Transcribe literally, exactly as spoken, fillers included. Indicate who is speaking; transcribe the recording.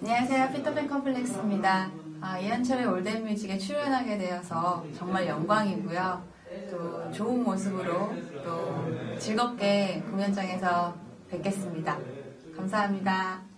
Speaker 1: 안녕하세요. 피터팬 컴플렉스입니다. 아, 이한철의 올댓뮤직에 출연하게 되어서 정말 영광이고요. 또 좋은 모습으로 또 즐겁게 공연장에서 뵙겠습니다. 감사합니다.